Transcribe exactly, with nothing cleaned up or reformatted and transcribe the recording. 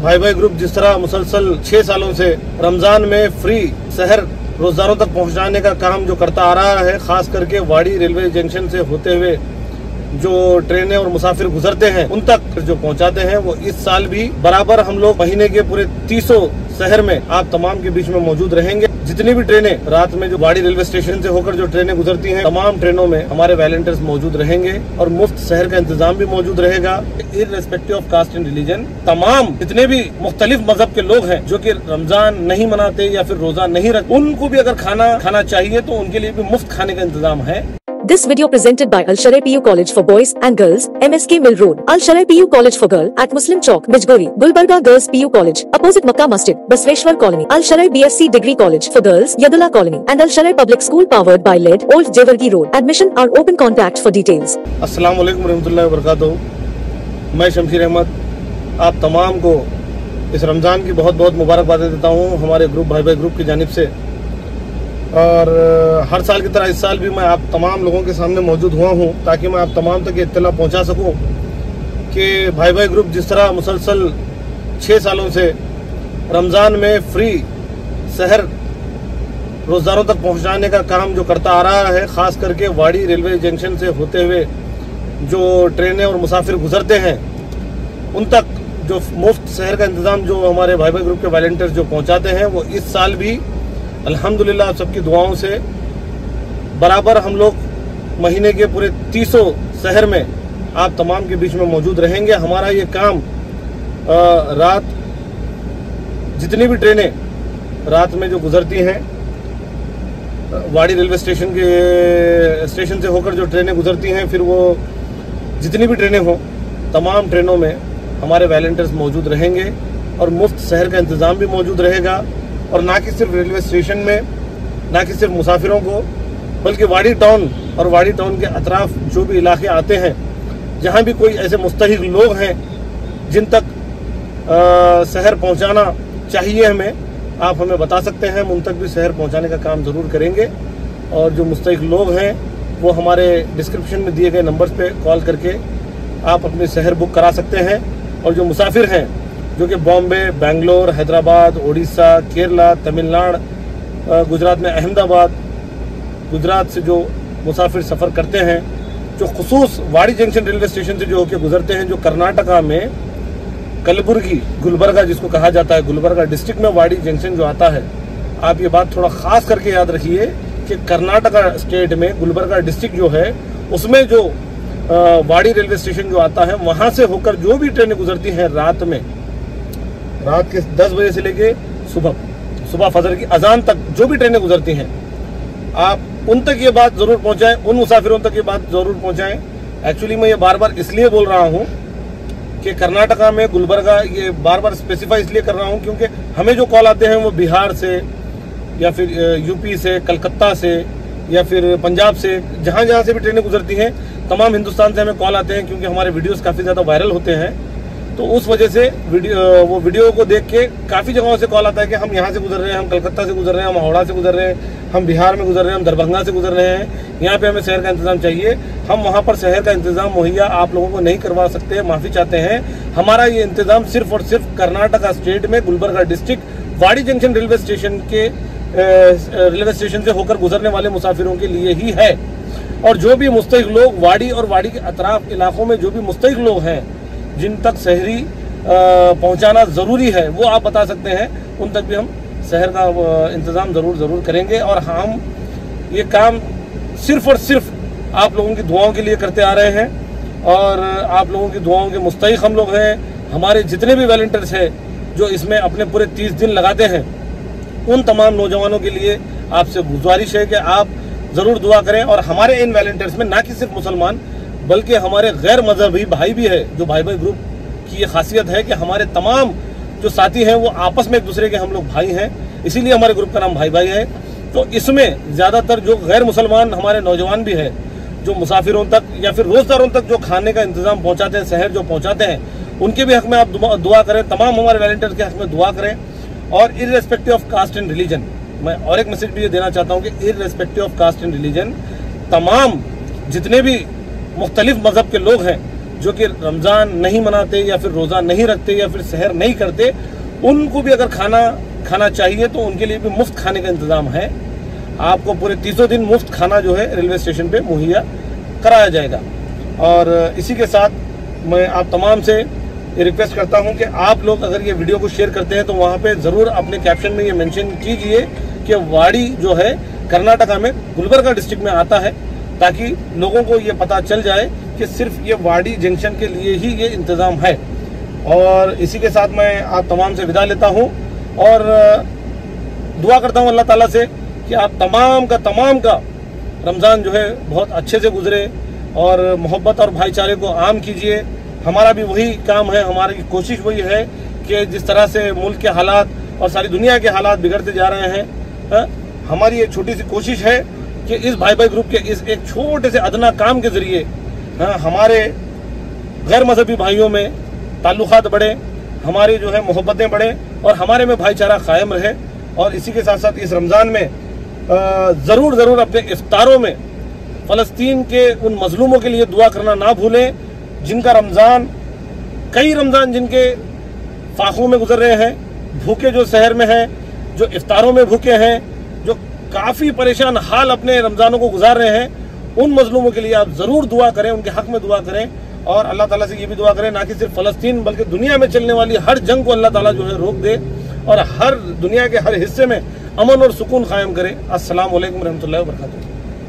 भाई भाई ग्रुप जिस तरह मुसलसल छह सालों से रमजान में फ्री सहर रोजदारों तक पहुंचाने का काम जो करता आ रहा है, खास करके वाड़ी रेलवे जंक्शन से होते हुए जो ट्रेनें और मुसाफिर गुजरते हैं उन तक जो पहुंचाते हैं, वो इस साल भी बराबर हम लोग महीने के पूरे तीसों शहर में आप तमाम के बीच में मौजूद रहेंगे। जितनी भी ट्रेनें रात में जो वाड़ी रेलवे स्टेशन से होकर जो ट्रेनें गुजरती हैं, तमाम ट्रेनों में हमारे वॉलंटियर्स मौजूद रहेंगे और मुफ्त शहर का इंतजाम भी मौजूद रहेगा। Irrespective of caste and religion, तमाम जितने भी मुख्तलिफ मजहब के लोग हैं जो कि रमजान नहीं मनाते या फिर रोजा नहीं रखते, उनको भी अगर खाना खाना चाहिए तो उनके लिए भी मुफ्त खाने का इंतजाम है। This video presented by Al Sharai P U College for Boys and Girls, M S K Mill Road, Al Sharai P U College for Girl at Muslim Chowk, Bijgori, Gulbarga Girls P U College, opposite Makkah Masjid, Basveshwar Colony, Al Sharai B S c Degree College for Girls, Yadala Colony, and Al Sharai Public School powered by L E D, Old Jewargi Road. Admission are open. Contact for details. अस्सलाम वालेकुम रहमतुल्लाहि व बरकातहू। मैं शमशीर अहमद आप तमाम को इस रमज़ान की बहुत बहुत मुबारकबाद देता हूँ हमारे ग्रुप भाई भाई ग्रुप की जानिब से। और हर साल की तरह इस साल भी मैं आप तमाम लोगों के सामने मौजूद हुआ हूँ ताकि मैं आप तमाम तक इत्तला पहुँचा सकूँ कि भाई भाई ग्रुप जिस तरह मुसलसल छः सालों से रमज़ान में फ्री सहर रोज़दारों तक पहुँचाने का काम जो करता आ रहा है, ख़ास करके वाड़ी रेलवे जंक्शन से होते हुए जो ट्रेनें और मुसाफिर गुजरते हैं उन तक जो मुफ्त शहर का इंतज़ाम जो हमारे भाई भाई ग्रुप के वॉलंटियर्स जो पहुँचाते हैं, वो इस साल भी अल्हम्दुलिल्लाह आप सबकी दुआओं से बराबर हम लोग महीने के पूरे तीसों शहर में आप तमाम के बीच में मौजूद रहेंगे। हमारा ये काम आ, रात जितनी भी ट्रेनें रात में जो गुजरती हैं, वाड़ी रेलवे स्टेशन के स्टेशन से होकर जो ट्रेनें गुजरती हैं, फिर वो जितनी भी ट्रेनें हों, तमाम ट्रेनों में हमारे वॉलंटियर्स मौजूद रहेंगे और मुफ्त शहर का इंतज़ाम भी मौजूद रहेगा। और ना कि सिर्फ रेलवे स्टेशन में, ना कि सिर्फ मुसाफिरों को, बल्कि वाड़ी टाउन और वाड़ी टाउन के अतराफ जो भी इलाके आते हैं, जहाँ भी कोई ऐसे मुस्तहिक लोग हैं जिन तक आ, शहर पहुँचाना चाहिए हमें, आप हमें बता सकते हैं, हम उन तक भी शहर पहुँचाने का काम ज़रूर करेंगे। और जो मुस्तहिक लोग हैं वो हमारे डिस्क्रिप्शन में दिए गए नंबर्स पे कॉल करके आप अपने शहर बुक करा सकते हैं। और जो मुसाफिर हैं जो कि बॉम्बे, बेंगलोर, हैदराबाद, उड़ीसा, केरला, तमिलनाडु, गुजरात में अहमदाबाद, गुजरात से जो मुसाफिर सफ़र करते हैं, जो खुसूस वाड़ी जंक्शन रेलवे स्टेशन से जो होकर गुजरते हैं, जो कर्नाटका में कलबुर्गी, गुलबर्गा जिसको कहा जाता है, गुलबर्गा डिस्ट्रिक्ट में वाड़ी जंक्शन जो आता है, आप ये बात थोड़ा ख़ास करके याद रखिए कि कर्नाटका स्टेट में गुलबर्गा डिस्ट्रिक्ट जो है उसमें जो वाड़ी रेलवे स्टेशन जो आता है, वहाँ से होकर जो भी ट्रेनें गुजरती हैं रात में, रात के दस बजे से लेके सुबह सुबह फजर की अजान तक जो भी ट्रेनें गुजरती हैं, आप उन तक ये बात ज़रूर पहुंचाएं, उन मुसाफिरों तक ये बात ज़रूर पहुंचाएं। एक्चुअली मैं ये बार बार इसलिए बोल रहा हूं कि कर्नाटका में गुलबर्गा, ये बार बार स्पेसिफाई इसलिए कर रहा हूं क्योंकि हमें जो कॉल आते हैं वो बिहार से या फिर यूपी से, कलकत्ता से या फिर पंजाब से, जहाँ जहाँ से भी ट्रेनें गुजरती हैं, तमाम हिंदुस्तान से हमें कॉल आते हैं क्योंकि हमारे वीडियोज़ काफ़ी ज़्यादा वायरल होते हैं। तो उस वजह से वीडियो वो वीडियो को देख के काफ़ी जगहों से कॉल आता है कि हम यहाँ से गुजर रहे हैं, हम कलकत्ता से गुजर रहे हैं, हम हावड़ा से गुजर रहे हैं, हम बिहार में गुजर रहे हैं, हम दरभंगा से गुजर रहे हैं, यहाँ पे हमें शहर का इंतज़ाम चाहिए। हम वहाँ पर शहर का इंतज़ाम मुहैया आप लोगों को नहीं करवा सकते, माफ़ी चाहते हैं। हमारा ये इंतज़ाम सिर्फ और सिर्फ कर्नाटका स्टेट में Gulbarga district Wadi junction railway station के रेलवे स्टेशन से होकर गुजरने वाले मुसाफिरों के लिए ही है। और जो भी मुस्तहिक लोग वाड़ी और वाड़ी के अतराफ इलाकों में जो भी मुस्तहिक लोग हैं जिन तक शहरी पहुंचाना ज़रूरी है, वो आप बता सकते हैं, उन तक भी हम शहर का इंतज़ाम ज़रूर ज़रूर करेंगे। और हम ये काम सिर्फ़ और सिर्फ आप लोगों की दुआओं के लिए करते आ रहे हैं और आप लोगों की दुआओं के मुस्तहिक हम लोग हैं। हमारे जितने भी वॉलंटियर्स हैं जो इसमें अपने पूरे तीस दिन लगाते हैं, उन तमाम नौजवानों के लिए आपसे गुजारिश है कि आप ज़रूर दुआ करें। और हमारे इन वॉलंटियर्स में ना कि सिर्फ मुसलमान बल्कि हमारे गैर मजहबी भाई भी है। जो भाई भाई ग्रुप की ये खासियत है कि हमारे तमाम जो साथी हैं वो आपस में एक दूसरे के हम लोग भाई हैं, इसीलिए हमारे ग्रुप का नाम भाई भाई है। तो इसमें ज़्यादातर जो गैर मुसलमान हमारे नौजवान भी हैं जो मुसाफिरों तक या फिर रोज़दारों तक जो खाने का इंतज़ाम पहुँचाते हैं, शहर जो पहुँचाते हैं, उनके भी हक़ में आप दुआ करें, तमाम हमारे वॉलंटियर्स के हक़ में दुआ करें। और irrespective of caste and religion, मैं और एक मैसेज भी ये देना चाहता हूँ कि irrespective of caste and religion, तमाम जितने भी मुख्तलिफ मजहब के लोग हैं जो कि रमज़ान नहीं मनाते या फिर रोज़ा नहीं रखते या फिर सहर नहीं करते, उनको भी अगर खाना खाना चाहिए तो उनके लिए भी मुफ्त खाने का इंतज़ाम है। आपको पूरे तीसों दिन मुफ्त खाना जो है रेलवे स्टेशन पे मुहैया कराया जाएगा। और इसी के साथ मैं आप तमाम से ये रिक्वेस्ट करता हूं कि आप लोग अगर ये वीडियो को शेयर करते हैं तो वहाँ पे ज़रूर अपने कैप्शन में ये मेंशन कीजिए कि वाड़ी जो है कर्नाटका में गुलबर्गा डिस्ट्रिक्ट में आता है, ताकि लोगों को ये पता चल जाए कि सिर्फ ये वाड़ी जंक्शन के लिए ही ये इंतज़ाम है। और इसी के साथ मैं आप तमाम से विदा लेता हूँ और दुआ करता हूँ अल्लाह ताला से कि आप तमाम का तमाम का रमज़ान जो है बहुत अच्छे से गुजरे और मोहब्बत और भाईचारे को आम कीजिए। हमारा भी वही काम है, हमारी कोशिश वही है कि जिस तरह से मुल्क के हालात और सारी दुनिया के हालात बिगड़ते जा रहे हैं, हा? हमारी एक छोटी सी कोशिश है कि इस भाई भाई ग्रुप के इस एक छोटे से अदना काम के जरिए हा? हमारे गैर मजहबी भाइयों में ताल्लुकात बढ़े, हमारी जो है मोहब्बतें बढ़े और हमारे में भाईचारा कायम रहे। और इसी के साथ साथ इस रमज़ान में ज़रूर ज़रूर अपने इफ्तारों में फ़लस्तीन के उन मजलूमों के लिए दुआ करना ना भूलें, जिनका रमज़ान कई रमज़ान जिनके फाखों में गुजर रहे हैं, भूखे जो शहर में हैं, जो इफ्तारों में भूखे हैं, जो काफ़ी परेशान हाल अपने रमज़ानों को गुजार रहे हैं, उन मजलूमों के लिए आप ज़रूर दुआ करें, उनके हक़ में दुआ करें और अल्लाह ताला से ये भी दुआ करें ना कि सिर्फ फ़लस्तीन बल्कि दुनिया में चलने वाली हर जंग को अल्लाह ताला जो है रोक दे और हर दुनिया के हर हिस्से में अमन और सुकून कायम करे। अस्सलाम वालेकुम रहमतुल्लाहि व बरकातुहू।